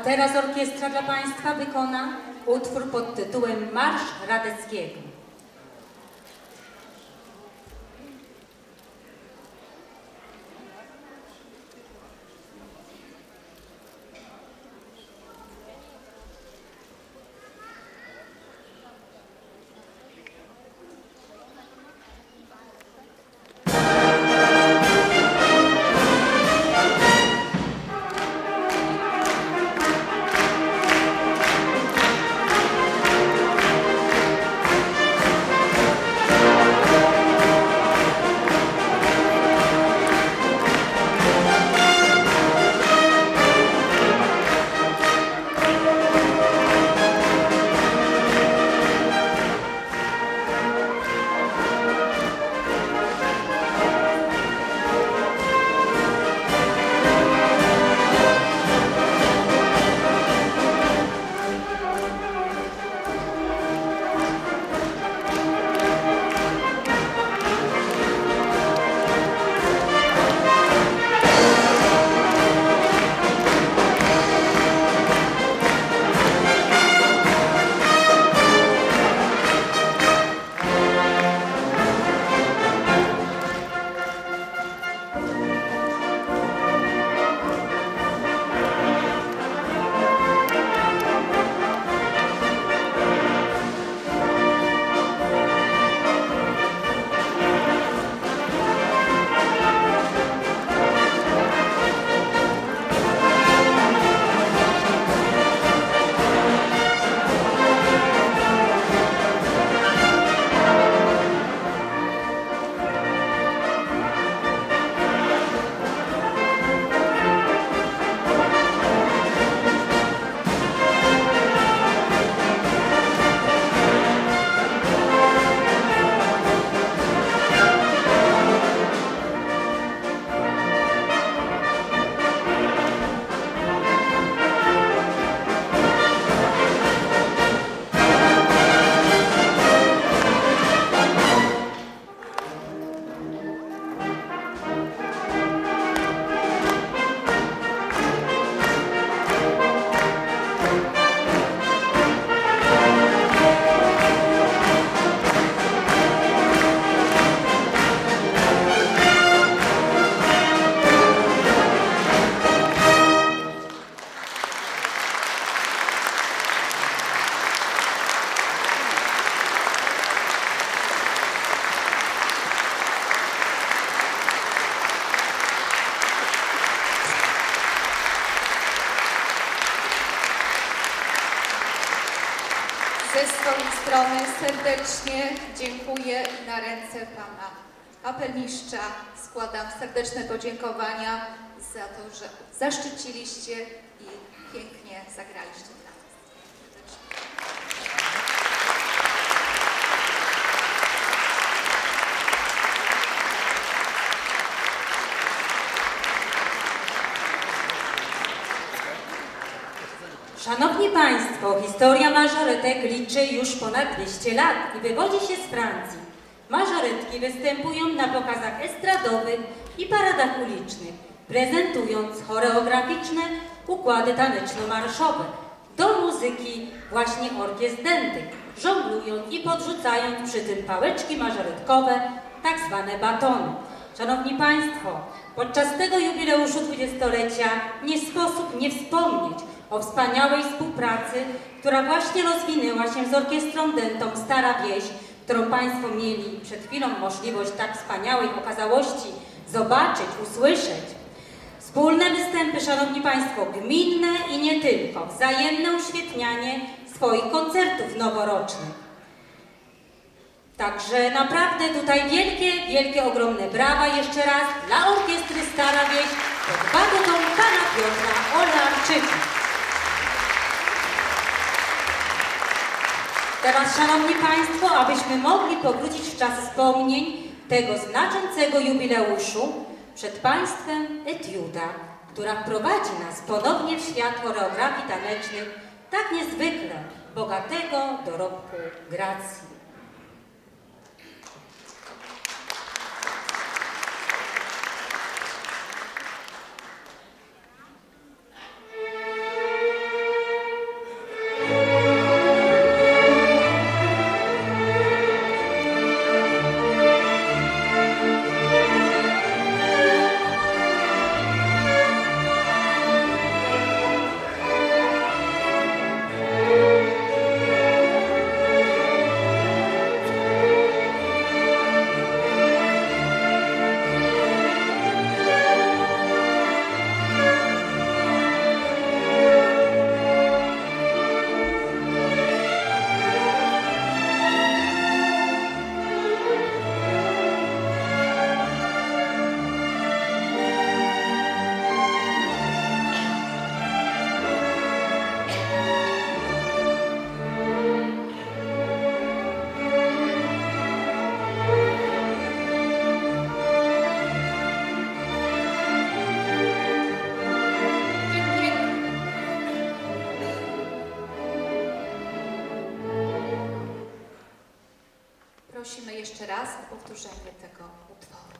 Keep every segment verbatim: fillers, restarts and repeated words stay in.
teraz orkiestra dla Państwa wykona utwór pod tytułem Marsz Radeckiego. Ze swojej strony serdecznie dziękuję i na ręce pana kapelmistrza składam serdeczne podziękowania za to, że zaszczyciliście i pięknie zagraliście dla nas. Szanowni Państwo, historia mażoretek liczy już ponad dwieście lat i wywodzi się z Francji. Mażoretki występują na pokazach estradowych i paradach ulicznych, prezentując choreograficzne układy taneczno-marszowe do muzyki właśnie orkiestr dętych, żonglując i podrzucając przy tym pałeczki mażoretkowe, tak zwane batony. Szanowni Państwo, podczas tego jubileuszu dwudziestolecia nie sposób nie wspomnieć o wspaniałej współpracy, która właśnie rozwinęła się z Orkiestrą Dętą Stara Wieś, którą Państwo mieli przed chwilą możliwość tak wspaniałej okazałości zobaczyć, usłyszeć. Wspólne występy, Szanowni Państwo, gminne i nie tylko, wzajemne uświetnianie swoich koncertów noworocznych. Także naprawdę tutaj wielkie, wielkie, ogromne brawa jeszcze raz dla Orkiestry Stara Wieś pod batutą pana Piotra Olarczyka. Teraz, Szanowni Państwo, abyśmy mogli powrócić w czas wspomnień tego znaczącego jubileuszu, przed Państwem etiuda, która wprowadzi nas ponownie w świat choreografii tanecznych tak niezwykle bogatego dorobku gracji. powtórzenie tego utworu.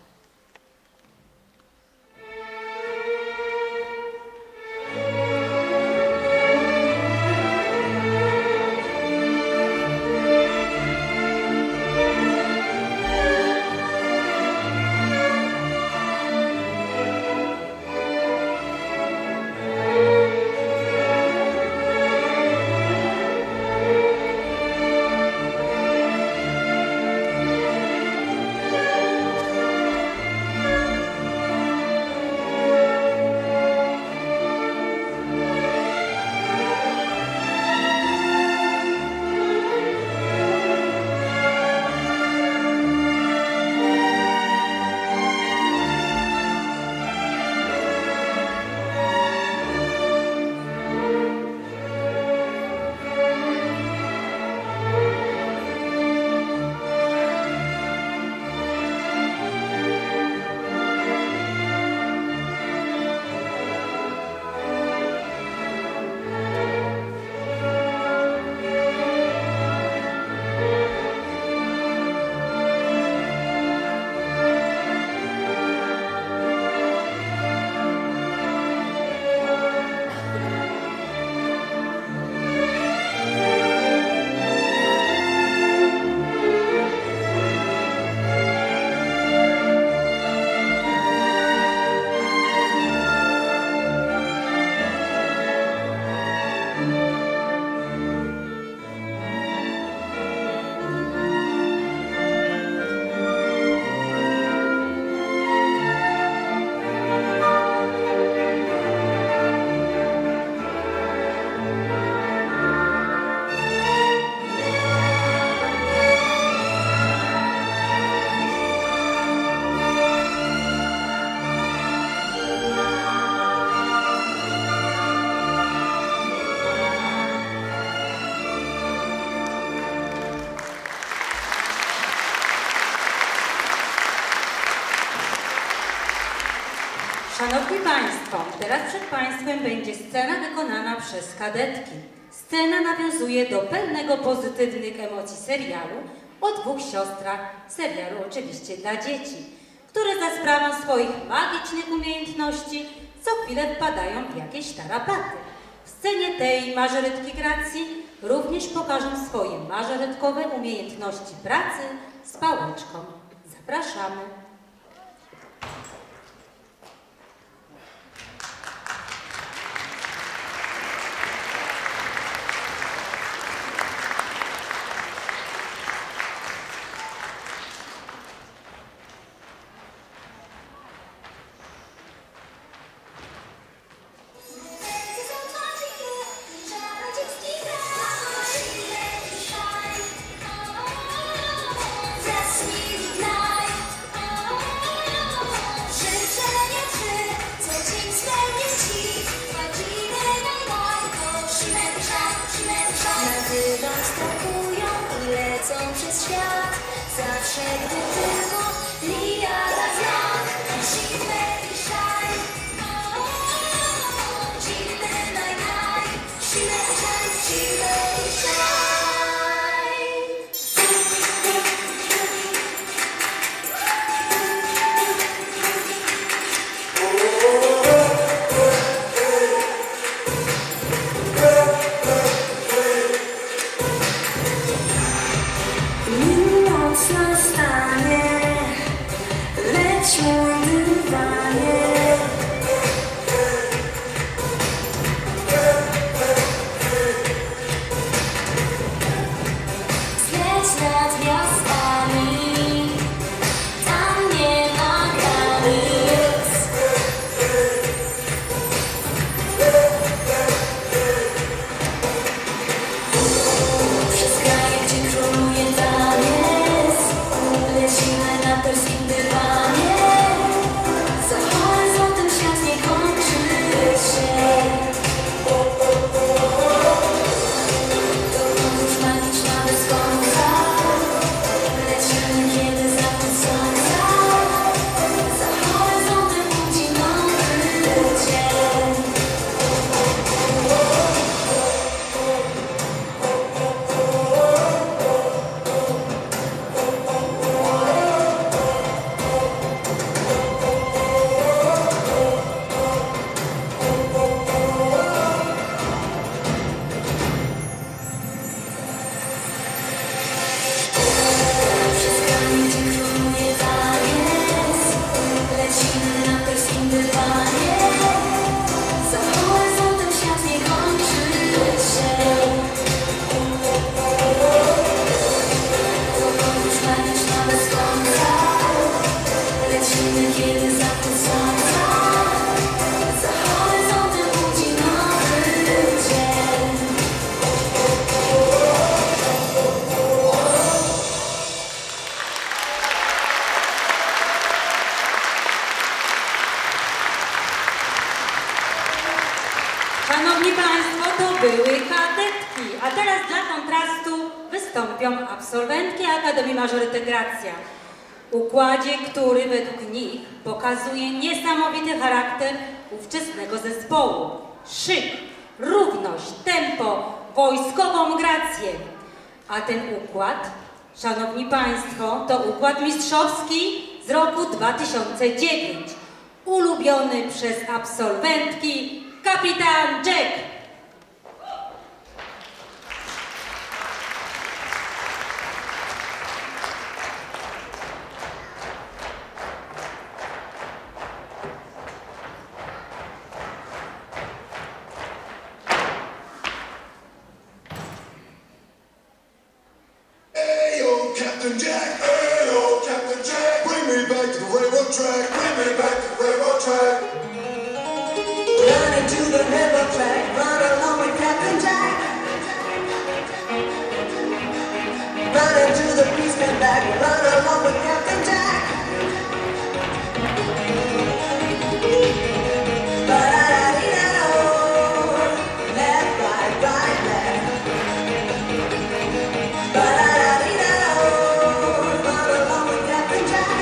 Szanowni Państwo, teraz przed Państwem będzie scena wykonana przez kadetki. Scena nawiązuje do pełnego pozytywnych emocji serialu o dwóch siostrach, serialu oczywiście dla dzieci, które za sprawą swoich magicznych umiejętności co chwilę wpadają w jakieś tarapaty. W scenie tej mażoretki Gracji również pokażą swoje mażoretkowe umiejętności pracy z pałeczką. Zapraszamy. Szanowni Państwo, to były kadetki, a teraz dla kontrastu wystąpią absolwentki Akademii Mażoretek Gracja. Układzie, który według nich pokazuje niesamowity charakter ówczesnego zespołu. Szyk, równość, tempo, wojskową grację. A ten układ, Szanowni Państwo, to układ mistrzowski z roku dwa tysiące dziewiątego. Ulubiony przez absolwentki Kapitan Jack. Ayo, Captain Jack, ayo, Captain Jack, bring me back to the railroad track, bring me back to the railroad track. Running to the railroad track, run along with Captain Jack. Running to the policeman back, run along with Captain Jack. Ba-da-da-dee-da-do, left, right, right, left. Ba-da-da-dee-da-do, run along with Captain Jack.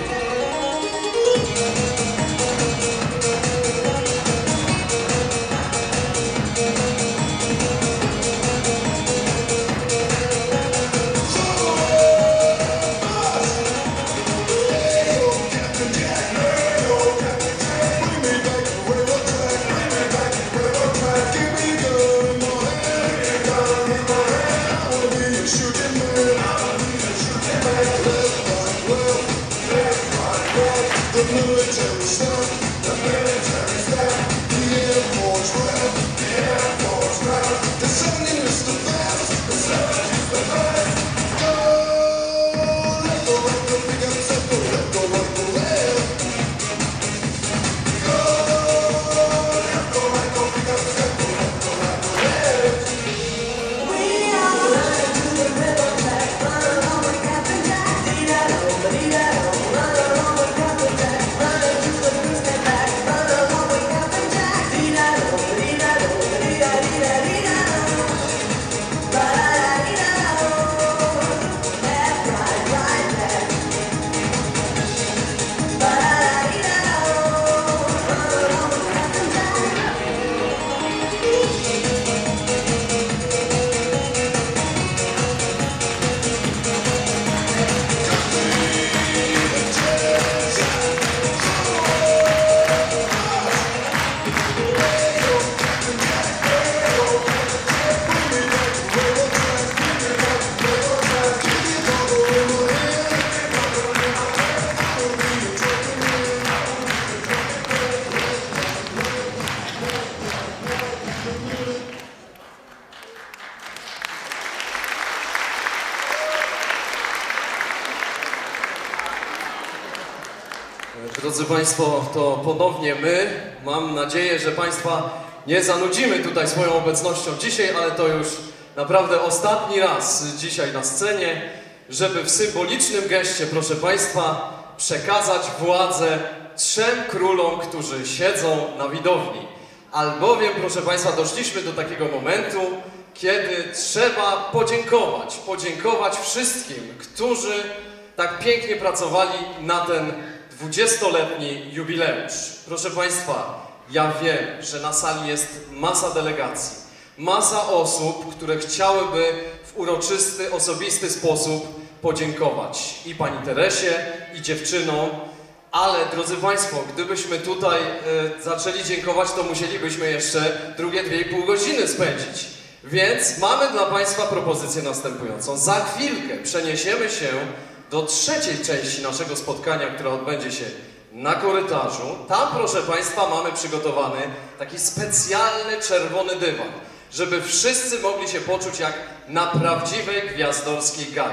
Drodzy Państwo, to ponownie my. Mam nadzieję, że Państwa nie zanudzimy tutaj swoją obecnością dzisiaj, ale to już naprawdę ostatni raz dzisiaj na scenie, żeby w symbolicznym geście, proszę Państwa, przekazać władzę trzem królom, którzy siedzą na widowni. Albowiem, proszę Państwa, doszliśmy do takiego momentu, kiedy trzeba podziękować, podziękować wszystkim, którzy tak pięknie pracowali na ten dwudziestoletni jubileusz. Proszę Państwa, ja wiem, że na sali jest masa delegacji, masa osób, które chciałyby w uroczysty, osobisty sposób podziękować i pani Teresie, i dziewczynom, ale drodzy Państwo, gdybyśmy tutaj e, zaczęli dziękować, to musielibyśmy jeszcze drugie dwie i pół godziny spędzić. Więc mamy dla Państwa propozycję następującą. Za chwilkę przeniesiemy się do trzeciej części naszego spotkania, która odbędzie się na korytarzu. Tam, proszę Państwa, mamy przygotowany taki specjalny czerwony dywan, żeby wszyscy mogli się poczuć jak na prawdziwej gwiazdorskiej gali.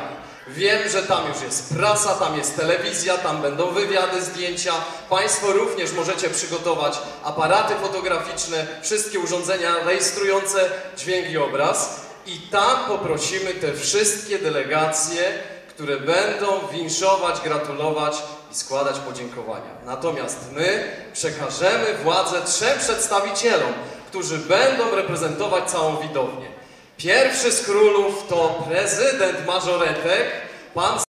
Wiem, że tam już jest prasa, tam jest telewizja, tam będą wywiady, zdjęcia. Państwo również możecie przygotować aparaty fotograficzne, wszystkie urządzenia rejestrujące dźwięk i obraz. I tam poprosimy te wszystkie delegacje, które będą winszować, gratulować i składać podziękowania. Natomiast my przekażemy władzę trzem przedstawicielom, którzy będą reprezentować całą widownię. Pierwszy z królów to prezydent Mażoretek, pan